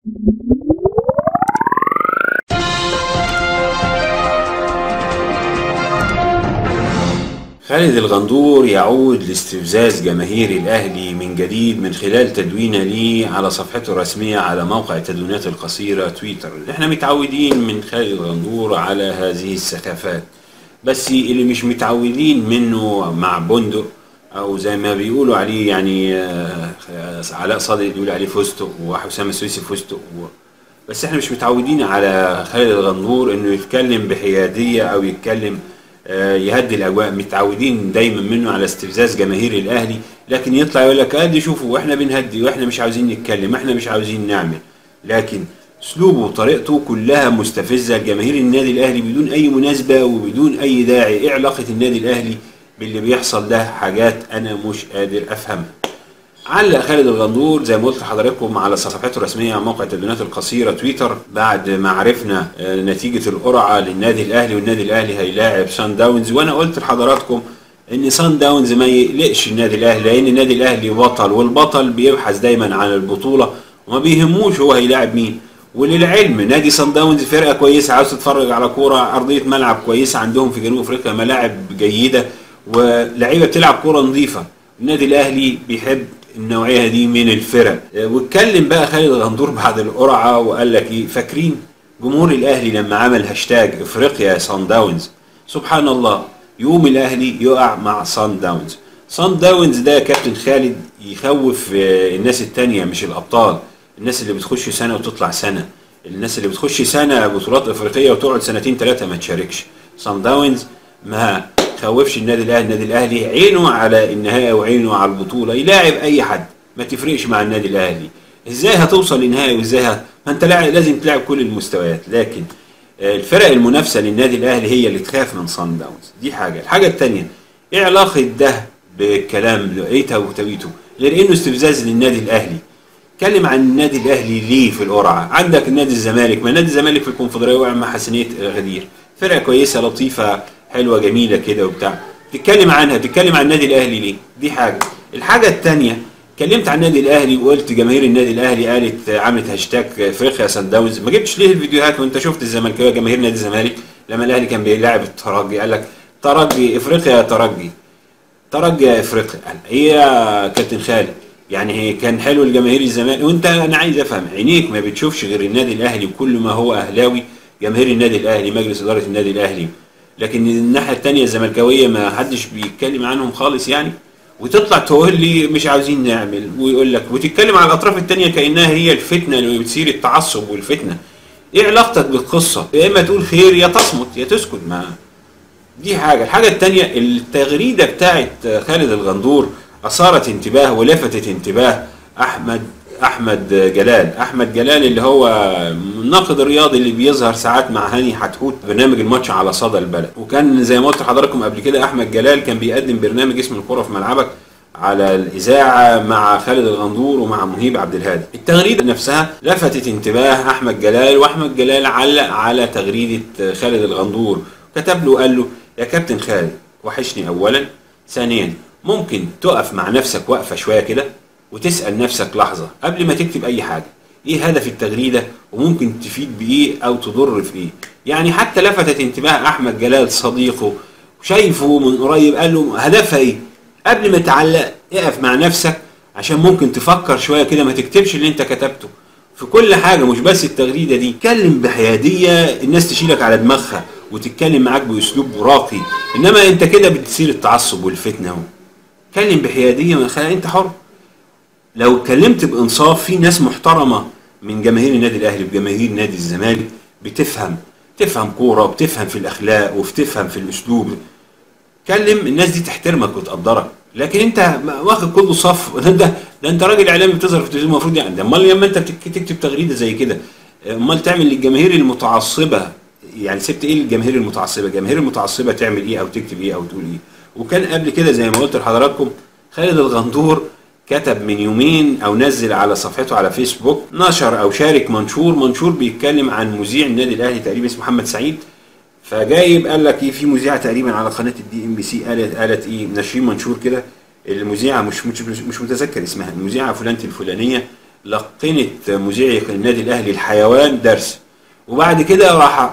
خالد الغندور يعود لاستفزاز جماهير الأهلي من جديد من خلال تدوينه ليه على صفحته الرسمية على موقع التدوينات القصيرة تويتر. احنا متعودين من خالد الغندور على هذه السخافات، بس اللي مش متعودين منه مع بندق او زي ما بيقولوا عليه يعني علاء صادق بيقول عليه فستق وحسام السويسي فستق، بس احنا مش متعودين على خالد الغندور انه يتكلم بحيادية او يتكلم يهدي الاجواء. متعودين دايما منه على استفزاز جماهير الاهلي، لكن يطلع يقول لك ادي شوفوا احنا بنهدي واحنا مش عاوزين نتكلم، احنا مش عاوزين نعمل. لكن اسلوبه وطريقته كلها مستفزه لجماهير النادي الاهلي بدون اي مناسبه وبدون اي داعي. ايه علاقه النادي الاهلي باللي بيحصل ده؟ حاجات انا مش قادر افهمها. علق خالد الغندور زي ما قلت لحضراتكم على صفحته الرسميه على موقع التدوينات القصيره تويتر بعد ما عرفنا نتيجه القرعه للنادي الاهلي، والنادي الاهلي هيلاعب سان داونز. وانا قلت لحضراتكم ان سان داونز ما يقلقش النادي الاهلي، لان النادي الاهلي بطل، والبطل بيبحث دايما عن البطوله وما بيهموش هو هيلاعب مين. وللعلم نادي سان داونز فرقه كويسه، عاوز تتفرج على كوره، ارضيه ملعب كويسه عندهم في جنوب افريقيا، ملاعب جيده ولاعيبه بتلعب كوره نظيفه. النادي الاهلي بيحب النوعيه دي من الفرق. واتكلم بقى خالد الغندور بعد القرعه وقال لك ايه؟ فاكرين جمهور الاهلي لما عمل هاشتاج افريقيا سان داونز؟ سبحان الله، يوم الاهلي يقع مع سان داونز. سان داونز ده يا كابتن خالد يخوف الناس التانية، مش الابطال، الناس اللي بتخش سنه وتطلع سنه، الناس اللي بتخش سنه بطولات افريقيه وتقعد سنتين ثلاثه ما تشاركش. سان داونز ما خوفش النادي الاهلي. النادي الاهلي عينه على النهائي وعينه على البطوله، يلاعب اي حد ما تفرقش مع النادي الاهلي. ازاي هتوصل للنهائي وازاي ما انت لازم تلعب كل المستويات. لكن الفرق المنافسه للنادي الاهلي هي اللي تخاف من سان داونز. دي حاجه. الحاجه الثانيه، ايه علاقه ده بالكلام لقيته وتويته غير انه استفزاز للنادي الاهلي؟ اتكلم عن النادي الاهلي ليه في القرعه؟ عندك النادي الزمالك، ما النادي الزمالك في الكونفدراليه وقع مع حسنيه غدير، فرقه كويسه لطيفه حلوه جميله كده وبتاع، تتكلم عنها، تتكلم عن النادي الاهلي ليه؟ دي حاجه. الحاجه الثانيه، اتكلمت عن النادي الاهلي وقلت جماهير النادي الاهلي قالت عملت هاشتاج افريقيا سان داونز، ما جبتش ليه الفيديوهات وانت شفت الزمالكاويه جماهير نادي الزمالك لما الاهلي كان بيلاعب الترجي قال لك ترجي افريقيا يا ترجي، ترجي يا افريقيا. ايه يا كابتن خالد؟ يعني كان حلو الجماهير الزمالك، وانت انا عايز افهم عينيك ما بتشوفش غير النادي الاهلي وكل ما هو اهلاوي، جماهير النادي الاهلي، مجلس اداره النادي الاهلي، لكن الناحيه الثانيه الزملكاويه ما حدش بيتكلم عنهم خالص يعني. وتطلع تقول لي مش عاوزين نعمل، ويقول لك وتتكلم على الاطراف الثانيه كانها هي الفتنه اللي بتصير التعصب والفتنه. ايه علاقتك بالقصه؟ يا اما تقول خير يا تصمت يا تسكت. ما دي حاجه. الحاجه الثانيه، التغريده بتاعت خالد الغندور اثارت انتباه ولفتت انتباه احمد جلال اللي هو الناقد الرياضي اللي بيظهر ساعات مع هاني حتحوت برنامج الماتش على صدى البلد. وكان زي ما قلت لحضراتكم قبل كده احمد جلال كان بيقدم برنامج اسمه الكرة في ملعبك على الاذاعه مع خالد الغندور ومع مهيب عبد الهادي. التغريده نفسها لفتت انتباه احمد جلال، واحمد جلال علق على تغريده خالد الغندور، كتب له قال له يا كابتن خالد وحشني اولا، ثانيا ممكن تقف مع نفسك وقفه شويه كده وتسأل نفسك لحظة قبل ما تكتب أي حاجة، إيه هدف التغريدة وممكن تفيد بإيه أو تضر في إيه؟ يعني حتى لفتت انتباه أحمد جلال صديقه شايفه من قريب، قال له هدفها إيه؟ قبل ما تعلق اقف مع نفسك عشان ممكن تفكر شوية كده، ما تكتبش اللي أنت كتبته في كل حاجة، مش بس التغريدة دي. اتكلم بحيادية الناس تشيلك على دماغها وتتكلم معاك بأسلوب راقي، إنما أنت كده بتصير التعصب والفتنة. اتكلم بحيادية، أنت حر. لو اتكلمت بانصاف في ناس محترمه من جماهير النادي الاهلي وجماهير نادي الزمالك تفهم كوره وبتفهم في الاخلاق وبتفهم في الاسلوب، كلم الناس دي تحترمك وتقدرك. لكن انت واخد كله صف، ده انت راجل اعلامي بتظهر في التلفزيون، المفروض يعني امال لما انت تكتب تغريده زي كده امال تعمل للجماهير المتعصبه يعني سبت ايه للجماهير المتعصبه؟ الجماهير المتعصبه تعمل ايه او تكتب ايه او تقول ايه؟ وكان قبل كده زي ما قلت لحضراتكم خالد الغندور كتب من يومين او نزل على صفحته على فيسبوك، نشر او شارك منشور بيتكلم عن مذيع النادي الاهلي تقريبا اسمه محمد سعيد، فجايب قال لك ايه، في مذيعه تقريبا على قناه الدي ام بي سي قالت ايه، ناشرين منشور كده، المذيعه مش متذكر اسمها، المذيعه فلانه الفلانيه لقنت مذيع النادي الاهلي الحيوان درس، وبعد كده راح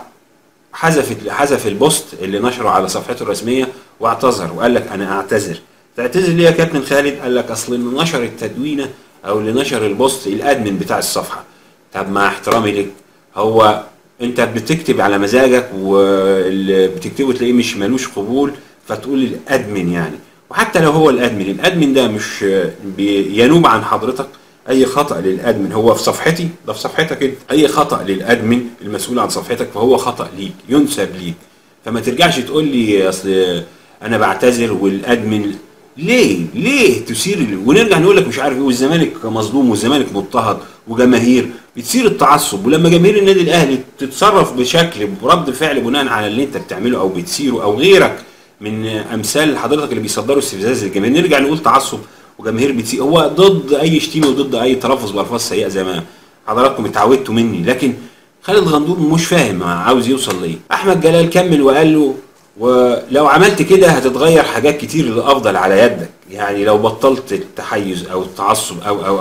حذف البوست اللي نشره على صفحته الرسميه واعتذر وقال لك انا اعتذر. تعتذر ليه يا كابتن خالد؟ قال لك اصل اللي نشر التدوينه او اللي نشر البوست الادمن بتاع الصفحه. طب مع احترامي لك، هو انت بتكتب على مزاجك واللي بتكتبه تلاقيه مش ملوش قبول فتقول الادمن يعني. وحتى لو هو الادمن ده مش ينوب عن حضرتك، اي خطأ للادمن هو في صفحتي ده في صفحتك انت، اي خطأ للادمن المسؤول عن صفحتك فهو خطأ ليك ينسب ليك. فما ترجعش تقول لي اصل انا بعتذر والادمن. ليه تثير ونرجع نقول لك مش عارف ايه، والزمالك مظلوم والزمالك مضطهد وجماهير بتثير التعصب، ولما جماهير النادي الاهلي تتصرف بشكل برد فعل بناء على اللي انت بتعمله او بتثيره او غيرك من امثال حضرتك اللي بيصدروا استفزاز للجماهير، نرجع نقول تعصب وجماهير بتثير. هو ضد اي شتيمه وضد اي تلفظ بالفاظ سيئه زي ما حضراتكم اتعودتوا مني، لكن خالد غندور مش فاهم عاوز يوصل ليه. احمد جلال كمل وقال له ولو عملت كده هتتغير حاجات كتير للافضل على يدك، يعني لو بطلت التحيز او التعصب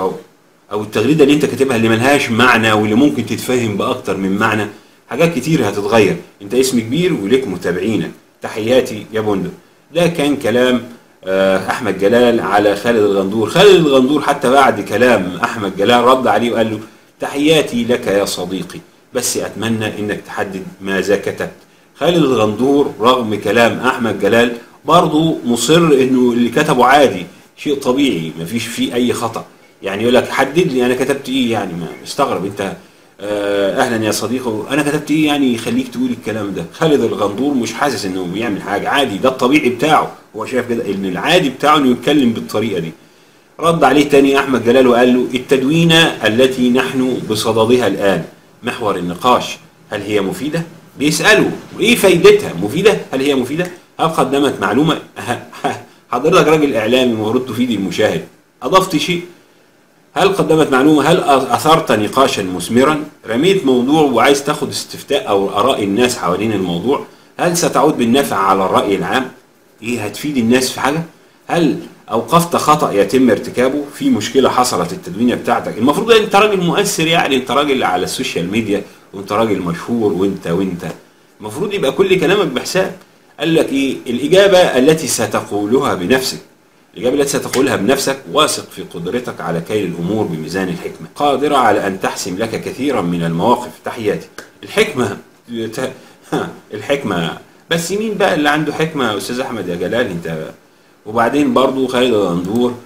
او التغريده اللي انت كاتبها اللي ملهاش معنى واللي ممكن تتفهم باكتر من معنى، حاجات كتير هتتغير. انت اسم كبير وليك متابعينك، تحياتي يا بندق. ده كان كلام احمد جلال على خالد الغندور. خالد الغندور حتى بعد كلام احمد جلال رد عليه وقال له تحياتي لك يا صديقي، بس اتمنى انك تحدد ماذا كتبت. خالد الغندور رغم كلام احمد جلال برضه مصر انه اللي كتبه عادي، شيء طبيعي مفيش فيه اي خطأ. يعني يقول لك حدد لي انا كتبت ايه، يعني ما استغرب انت اهلا يا صديقي انا كتبت ايه يعني يخليك تقول الكلام ده. خالد الغندور مش حاسس انه بيعمل حاجه، عادي، ده الطبيعي بتاعه، هو شايف كده ان العادي بتاعه انه يتكلم بالطريقه دي. رد عليه تاني احمد جلال وقال له التدوينه التي نحن بصددها الان محور النقاش، هل هي مفيده؟ بيسالوا وايه فايدتها؟ مفيده؟ هل هي مفيده؟ هل قدمت معلومه؟ حضرتك راجل اعلامي المفروض تفيد المشاهد، اضفت شيء؟ هل قدمت معلومه؟ هل اثرت نقاشا مثمرا؟ رميت موضوع وعايز تاخد استفتاء او اراء الناس حوالين الموضوع؟ هل ستعود بالنفع على الراي العام؟ ايه هتفيد الناس في حاجه؟ هل اوقفت خطأ يتم ارتكابه في مشكله حصلت التدوينه بتاعتك؟ المفروض انت راجل مؤثر، يعني انت راجل على السوشيال ميديا وانت راجل مشهور وانت المفروض يبقى كل كلامك بحساب. قال لك ايه الاجابه التي ستقولها بنفسك؟ الإجابة التي ستقولها بنفسك واثق في قدرتك على كيل الأمور بميزان الحكمة، قادرة على أن تحسم لك كثيرا من المواقف. تحياتي. الحكمة بس مين بقى اللي عنده حكمة يا أستاذ أحمد يا جلال أنت؟ وبعدين برضو خالد الغندور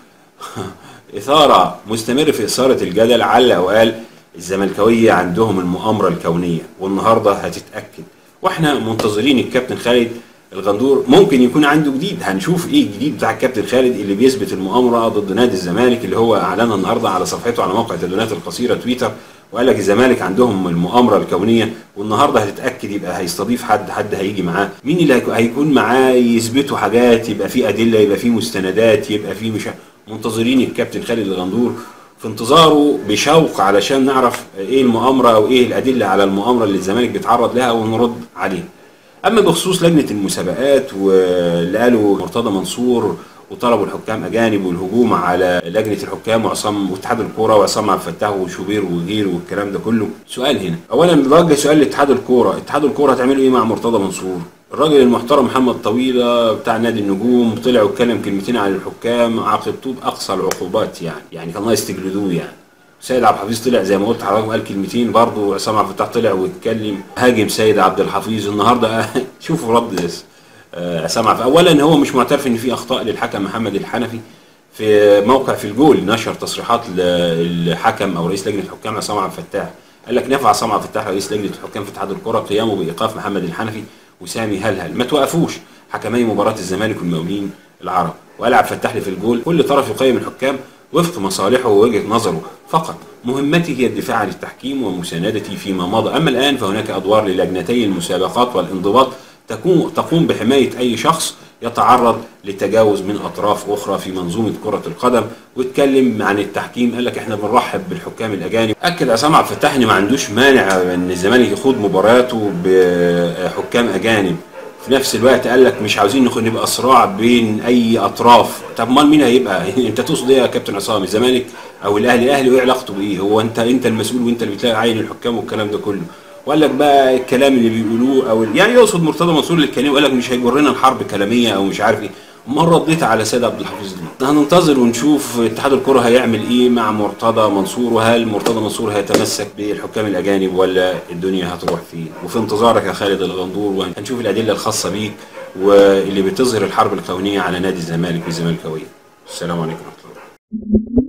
إثارة مستمر في إثارة الجدل، علق وقال الزملكاوية عندهم المؤامرة الكونية والنهاردة هتتأكد، واحنا منتظرين الكابتن خالد الغندور ممكن يكون عنده جديد. هنشوف ايه الجديد بتاع الكابتن خالد اللي بيثبت المؤامره ضد نادي الزمالك اللي هو اعلنها النهارده على صفحته على موقع التدوينات القصيره تويتر، وقال لك الزمالك عندهم المؤامره الكونيه والنهارده هتتاكد، يبقى هيستضيف حد هيجي معاه. مين اللي هيكون معاه يثبتوا حاجات، يبقى في ادله، يبقى في مستندات، يبقى في مش منتظرين الكابتن خالد الغندور في انتظاره بشوق علشان نعرف ايه المؤامره او ايه الادله على المؤامره اللي الزمالك بيتعرض لها ونرد عليها. اما بخصوص لجنه المسابقات واللي قالوا مرتضى منصور وطلبوا الحكام اجانب والهجوم على لجنه الحكام واتحاد الكوره وعصام عبد الفتاح وشوبير وغيره والكلام ده كله، سؤال هنا. اولا بوجه سؤال لاتحاد الكوره، اتحاد الكوره هتعملوا ايه مع مرتضى منصور؟ الراجل المحترم محمد طويله بتاع نادي النجوم طلع واتكلم كلمتين عن الحكام عاقبتوه باقصى العقوبات، يعني كان ناقص تجلدوه. يعني سيد عبد الحفيظ طلع زي ما قلت حضرتك قال كلمتين، برضه عصام عبد الفتاح طلع واتكلم هاجم سيد عبد الحفيظ النهارده. شوفوا رد عصام عبد. اولا هو مش معترف ان في اخطاء للحكم محمد الحنفي في موقع في الجول، نشر تصريحات للحكم او رئيس لجنه الحكام عصام عبد الفتاح، قال لك نفع عصام عبد الفتاح رئيس لجنه الحكام في اتحاد الكره قيامه بايقاف محمد الحنفي وسامي هلهل، ما توقفوش حكمي مباراه الزمالك والمقاولين العرب، وقال عبد الفتاح لي في الجول كل طرف يقيم الحكام وفق مصالحه ووجهه نظره فقط، مهمتي هي الدفاع عن التحكيم ومساندتي فيما مضى، اما الان فهناك ادوار للجنتي المسابقات والانضباط تقوم بحمايه اي شخص يتعرض لتجاوز من اطراف اخرى في منظومه كره القدم. واتكلم عن التحكيم، قال لك احنا بنرحب بالحكام الاجانب. اكد عصام عبد الفتاح ان ما عندوش مانع ان الزمالك يخوض مبارياته بحكام اجانب في نفس الوقت قال لك مش عاوزين نبقى صراع بين اي اطراف. طب امال مين هيبقى؟ انت تقصد ايه يا كابتن عصام؟ الزمالك او الاهلي وايه علاقته بايه؟ هو انت المسؤول وانت اللي بتلاقي عين الحكام والكلام ده كله. وقال لك بقى الكلام اللي بيقولوه يعني يقصد مرتضى منصور اللي اتكلم وقال لك مش هيجرنا الحرب كلاميه او مش عارف ايه. امال رديت على سيد عبد الحفيظ ليه؟ هننتظر ونشوف اتحاد الكره هيعمل ايه مع مرتضى منصور، وهل مرتضى منصور هيتمسك بالحكام الاجانب ولا الدنيا هتروح فيه. وفي انتظارك يا خالد الغندور، وهنشوف الادله الخاصه بيك واللي بتظهر الحرب الكونيه على نادي الزمالك والزمالكاويه. السلام عليكم ورحمه الله.